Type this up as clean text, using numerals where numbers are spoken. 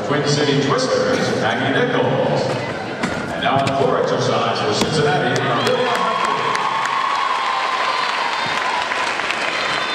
Twin City Twisters, Maggie Nichols. And now on floor exercise.